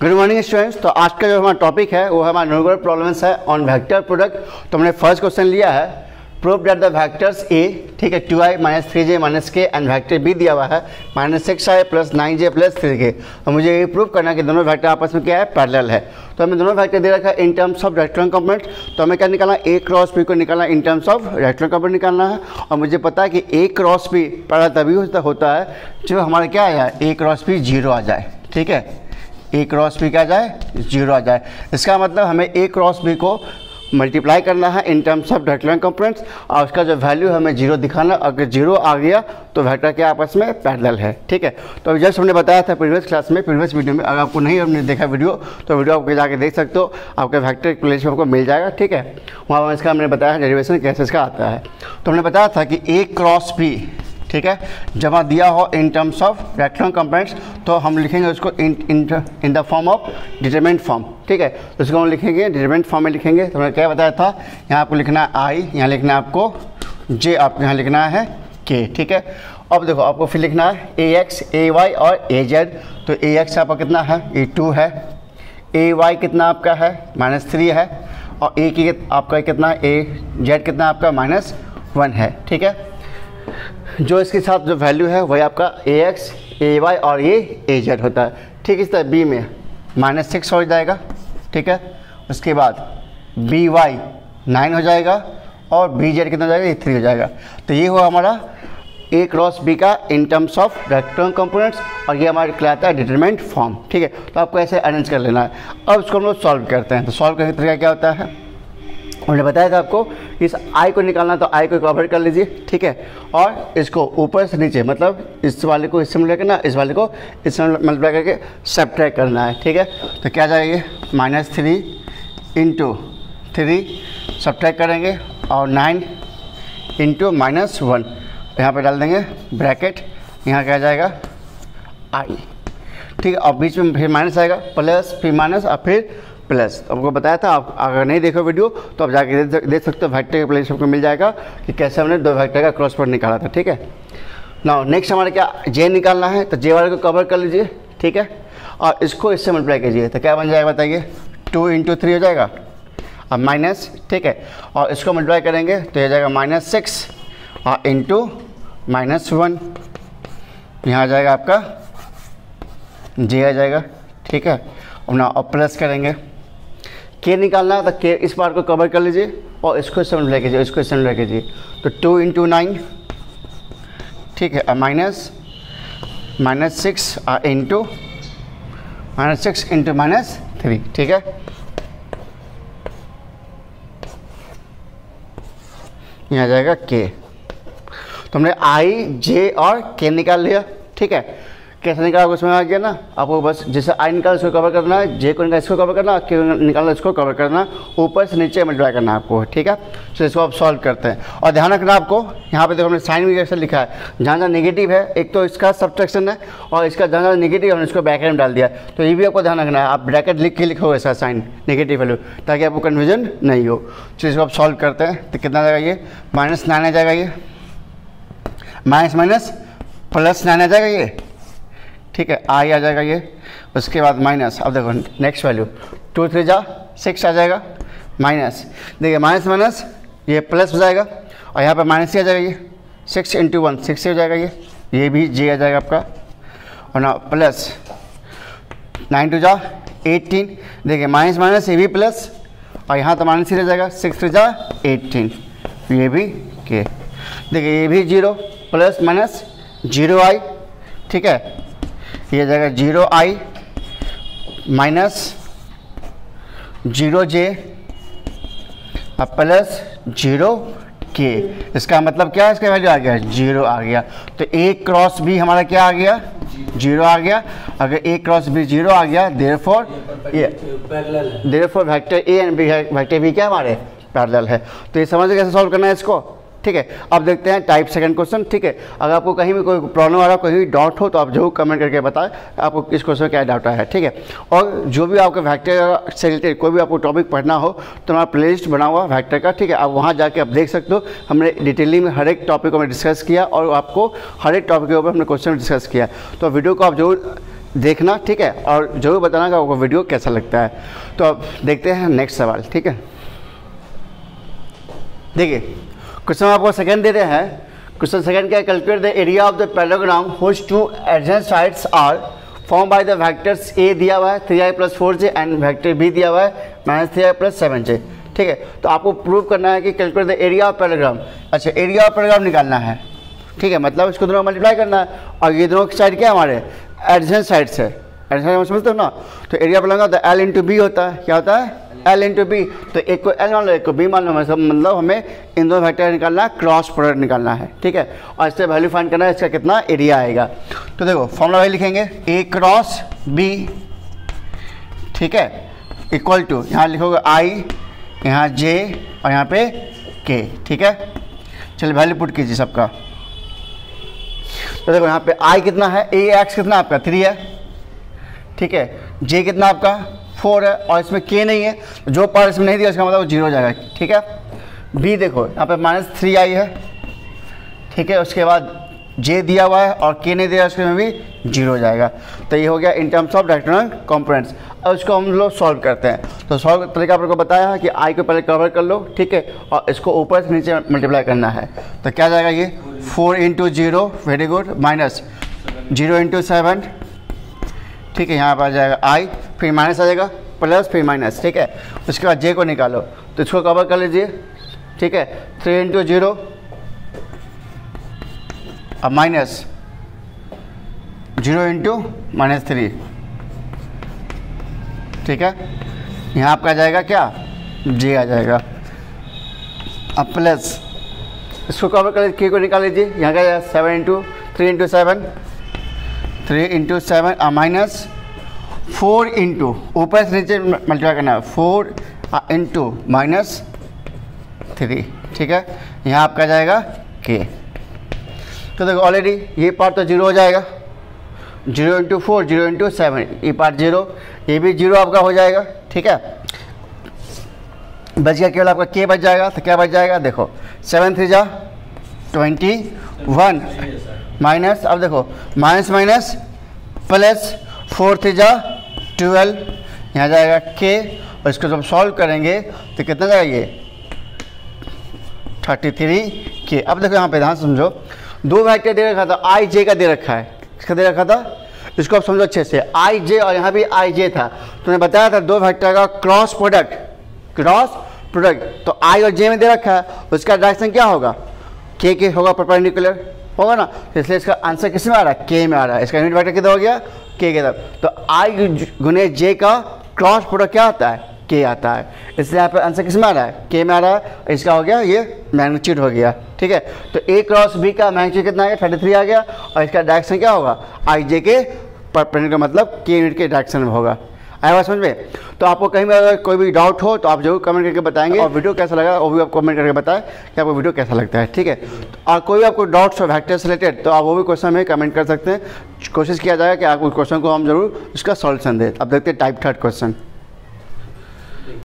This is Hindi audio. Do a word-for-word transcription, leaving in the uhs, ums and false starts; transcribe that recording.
Good morning students. तो आज का जो हमारा टॉपिक है वो हमारा न्यूमेरिकल प्रॉब्लम्स है ऑन वेक्टर प्रोडक्ट। तो हमने फर्स्ट क्वेश्चन लिया है, prove that the vectors A, ठीक है, two i minus three j minus k and vector B दिया हुआ है minus six i plus nine j plus three k. तो मुझे ये प्रूव करना है कि दोनों वेक्टर आपस में क्या है, पैरेलल है। तो हमें दोनों वेक्टर दे रखा है in terms of rectangular component. तो हमें क्या निकालना है, ए क्रॉस बी को निकालना in terms of rectangular component निकालना है। और मुझे पता है कि ए क्रॉस बी पैरेलल तभी होता है जो हमारा क्या आया, ए क्रॉस बी जीरो आ जाए, ठीक है, ए क्रॉस बी क्या आ जाए, जीरो आ जाए। इसका मतलब हमें ए क्रॉस बी को मल्टीप्लाई करना है in terms of rectangular components और उसका जो वैल्यू हमें जीरो दिखाना। अगर जीरो आ गया तो वेक्टर क्या आपस में पैरेलल है, ठीक है। तो अभी जस्ट हमने बताया था प्रीवियस क्लास में, प्रीवियस वीडियो में। अगर आपको नहीं हमने देखा वीडियो तो वीडियो आपको जाके देख सकते हो, आपके वेक्टर प्लेस में आपको मिल जाएगा, ठीक है। वहाँ इसका हमने बताया डेरिवेशन कैसे इसका आता है। तो हमने बताया था कि ए क्रॉस बी, ठीक है, जब दिया हो in terms of rectangular components तो हम लिखेंगे उसको in in in the form of determinant form, ठीक है। तो उसको हम लिखेंगे डिटरमिनेंट फॉर्म में लिखेंगे। तो हमने क्या बताया था, यहाँ आपको लिखना है आई, यहाँ लिखना है आपको जे, आपको यहाँ लिखना है के, ठीक है। अब देखो आपको फिर लिखना है ए एक्स, ए वाई और ए जेड। तो ए एक्स आपका कितना है, ए टू है, ए वाई कितना आपका है, माइनस थ्री है, और ए की आपका कितना है, ए जेड कितना आपका माइनस वन है, ठीक है। जो इसके साथ जो वैल्यू है वही आपका ए एक्स, ए वाई और ये ए जेड होता है, ठीक। इस तरह बी में माइनस सिक्स हो जाएगा, ठीक है। उसके बाद बी वाई नाइन हो जाएगा और बी जेड कितना हो जाएगा, ये थ्री हो जाएगा। तो ये हुआ हमारा ए क्रॉस बी का in terms of rectangular components और ये हमारा कहलाता है डिटरमिनेंट फॉर्म, ठीक है। तो आपको ऐसे अरेंज कर लेना है। अब इसको हम लोग सॉल्व करते हैं। तो सॉल्व करने का तरीका क्या होता है, हमने बताया था आपको, इस आई को निकालना तो आई को कवर कर लीजिए, ठीक है। और इसको ऊपर से नीचे मतलब इस वाले को इससे मल्टीप्लाई करना, इस वाले को इससे मल्टीप्लाई करके सब्ट्रैक्ट करना है, ठीक है। तो क्या जाएगा, minus three into three subtract करेंगे और नाइन इंटू माइनस वन यहाँ पर डाल देंगे ब्रैकेट, यहाँ क्या जाएगा आई, ठीक है। और बीच में फिर माइनस आएगा, प्लस फिर माइनस और फिर प्लस। आपको बताया था, आप अगर नहीं देखो वीडियो तो आप जाके देख सकते हो, वेक्टर के प्लेस आपको मिल जाएगा कि कैसे हमने दो वेक्टर का क्रॉस प्रोडक्ट निकाला था, ठीक है। नाउ नेक्स्ट हमारे क्या जे निकालना है। तो जे वाले को कवर कर लीजिए, ठीक है, और इसको इससे मल्टीप्लाई कीजिए। तो क्या बन जाएगा बताइए, टू इंटू थ्री हो जाएगा अब माइनस, ठीक है, और इसको मल्टीप्लाई करेंगे तो ये जाएगा माइनस सिक्स और इंटू माइनस वन, यहाँ आ जाएगा आपका जे आ जाएगा, ठीक है। और ना और प्लस करेंगे, के निकालना है तो के इस बार को कवर कर लीजिए और इसको इससे मल्टीप्लाई कीजिए, इसको इससे मल्टीप्लाई कीजिए। तो टू इंटू नाइन, ठीक है, minus minus six into minus six into minus three, ठीक है। यहाँ जाएगा के। तो हमने आई जे और के निकाल लिया, ठीक है। कैसे निकाला उसमें आ गया ना आपको, बस जैसे आई निकाल इसको कवर करना है, जे को निकाल इसको कवर करना, के निकालना इसको कवर करना, ऊपर से नीचे मल्टीप्लाई करना है आपको, ठीक है। तो इसको आप सॉल्व करते हैं और ध्यान रखना आपको, यहाँ पे देखो हमने साइन भी कैसे लिखा है, जहाँ जहाँ नेगेटिव है एक तो इसका सब्ट्रैक्शन है और इसका जहाँ जहाँ नेगेटिव हमने इसको ब्रैकेट में डाल दिया। तो ये भी आपको ध्यान रखना है, आप ब्रैकेट लिख के लिखो ऐसा साइन नेगेटिव वैल्यू, ताकि आपको कन्फ्यूजन नहीं हो। तो इसको आप सॉल्व करते हैं तो कितना आ जाएगा, ये माइनस नाइन आ जाएगा, ये माइनस माइनस प्लस नाइन आ जाएगा ये, ठीक है, आई आ जाएगा ये। उसके बाद माइनस, अब देखो नेक्स्ट वैल्यू टू थ्री जा सिक्स आ जाएगा, माइनस देखिए माइनस माइनस ये प्लस हो जाएगा और यहाँ पे माइनस ही आ जाएगा, ये सिक्स इंटू वन सिक्स हो जाएगा, ये ये भी जे आ जाएगा आपका। और ना प्लस नाइन टू जा एटीन, देखिए माइनस माइनस ये भी प्लस और यहाँ तो माइनस ही रह जाएगा, सिक्स थ्री जा एटीन, ये भी के, देखिए ये भी zero plus minus zero i, ठीक है, ये जाएगा zero i minus zero j और प्लस जीरो के। इसका मतलब क्या है, इसका वैल्यू आ गया जीरो आ गया। तो ए क्रॉस बी हमारा क्या आ गया, जीरो आ गया। अगर ए क्रॉस बी जीरो आ गया, देयरफॉर ये therefore vector A and B vector B क्या हमारे पैरेलल है। तो ये समझ कैसे सॉल्व करना है इसको, ठीक है। अब देखते हैं टाइप सेकंड क्वेश्चन, ठीक है। अगर आपको कहीं भी कोई प्रॉब्लम आ रहा हो, कहीं भी डाउट हो तो आप जरूर कमेंट करके बताएं आपको इस क्वेश्चन में क्या डाउट आया है, ठीक है। और जो भी आपके वेक्टर से रिलेटेड कोई भी आपको टॉपिक पढ़ना हो तो हमारा प्लेलिस्ट बना हुआ वेक्टर का, ठीक है। आप वहाँ जाके आप देख सकते हो, हमने डिटेली में हर एक टॉपिक को हमने डिस्कस किया और आपको हर एक टॉपिक के ऊपर हमने क्वेश्चन डिस्कस किया। तो वीडियो को आप जरूर देखना, ठीक है, और जरूर बताना कि आपको वीडियो कैसा लगता है। तो अब देखते हैं नेक्स्ट सवाल, ठीक है। देखिए क्वेश्चन आपको सेकंड दे रहे हैं। क्वेश्चन सेकंड क्या है, calculate the area of the parallelogram which two adjacent sides are form by the vectors A दिया हुआ है three i plus four j and vector B दिया हुआ है minus three i plus seven j, ठीक है। तो आपको प्रूव करना है कि calculate the area of parallelogram. अच्छा, एरिया ऑफ पैराग्राम निकालना है, ठीक है, मतलब इसको दोनों मल्टीप्लाई करना है। और ये दोनों की साइड क्या है हमारे एडजेसेंट साइड से, एडजेसेंट समझते हो ना। तो एरिया पर लगा तो एल इंटू बी होता है, क्या होता है एल इंटू बी। तो एक को एल मान लो, एक को बी मान लो, मतलब हमें इन दोनों वेक्टर निकालना है, क्रॉस प्रोडक्ट निकालना है, ठीक है। और इससे वैल्यू फाइंड करना है इसका कितना एरिया आएगा। तो देखो फॉर्मूला वही लिखेंगे, ए क्रॉस बी, ठीक है, इक्वल टू यहाँ लिखोगे आई, यहाँ जे और यहाँ पे के, ठीक है। चलिए वैल्यू पुट कीजिए सबका। तो देखो यहाँ पे आई कितना है, ए एक्स कितना आपका थ्री है, ठीक है, जे कितना आपका फोर है, और इसमें के नहीं है, तो जो पार्ट इसमें नहीं दिया उसका मतलब जीरो हो जाएगा, ठीक है। बी देखो यहाँ पे माइनस थ्री आई है, ठीक है, उसके बाद जे दिया हुआ है और के नहीं दिया उसके में भी जीरो हो जाएगा। तो ये हो गया in terms of directional components. अब इसको हम लोग सॉल्व करते हैं। तो सॉल्व तरीका आपको बताया है कि आई को पहले कवर कर लो, ठीक है, और इसको ऊपर से नीचे मल्टीप्लाई करना है। तो क्या जाएगा ये four into zero, very good, minus zero into seven, ठीक है, यहाँ पर आ जाएगा आई, फिर माइनस आ जाएगा, प्लस फिर माइनस, ठीक है। उसके बाद जे को निकालो, तो इसको कवर कर लीजिए, ठीक है, थ्री इंटू जीरो अब minus zero into minus three, ठीक है, यहाँ आपका आ जाएगा क्या जे आ जाएगा, अब प्लस इसको कवर कर के को निकाल लीजिए, यहाँ का जाएगा seven into three into seven, three into seven minus four into ऊपर से नीचे मल्टीप्लाई करना है, फोर इंटू माइनस थ्री, ठीक है, यहाँ आपका जाएगा के। तो देखो ऑलरेडी ये पार्ट तो जीरो हो जाएगा, zero into four, zero into seven, ये पार्ट जीरो, ये भी जीरो आपका हो जाएगा, ठीक है। बच गया केवल आपका के बच जाएगा। तो क्या बच जाएगा, देखो सेवन थ्री जा ट्वेंटी वन माइनस, अब देखो minus minus plus four three जा ट्वेल्व, यहाँ जाएगा के, और इसको जब सॉल्व करेंगे तो कितना जाएगा ये थर्टी थ्री के। अब देखो यहाँ पे ध्यान समझो, दो वेक्टर दे रखा था, आई जे का दे रखा है, किसका दे रखा था, इसको आप समझो अच्छे से, आई जे और यहाँ भी आई जे था। तो मैंने बताया था दो वेक्टर का क्रॉस प्रोडक्ट, क्रॉस प्रोडक्ट, तो आई और जे में दे रखा है, उसका डायरेक्शन क्या होगा के के होगा, परपेंडिकुलर होगा ना। तो इसलिए इसका आंसर किस में आ रहा है, के में आ रहा है। इसका यूनिट वेक्टर कितना हो गया, के के तरफ। तो आई गुने जे का क्रॉस प्रोडक्ट क्या आता है, के आता है, इसलिए यहाँ पर आंसर किस में आ रहा है, के में आ रहा है। इसका हो गया ये मैग्नीट्यूड हो गया, ठीक है। तो ए क्रॉस बी का मैग्नीट्यूड कितना आ गया, थर्टी थ्री आ गया, और इसका डायरेक्शन क्या होगा, आई जे के परपेंडिकुलर, मतलब के यूनिट के डायरेक्शन में होगा। आया बात समझ में। तो आपको कहीं में अगर कोई भी डाउट हो तो आप जरूर कमेंट करके बताएंगे, और वीडियो कैसा लगा वो भी आप कमेंट करके बताएं कि आपको वीडियो कैसा लगता है, ठीक है। और कोई भी आपको डाउट्स हो वेक्टर से रिलेटेड तो आप वो भी क्वेश्चन में कमेंट कर सकते हैं। कोशिश किया जाएगा कि आप उस क्वेश्चन को हम जरूर उसका सॉल्यूशन दें। अब देखते हैं टाइप थर्ड क्वेश्चन।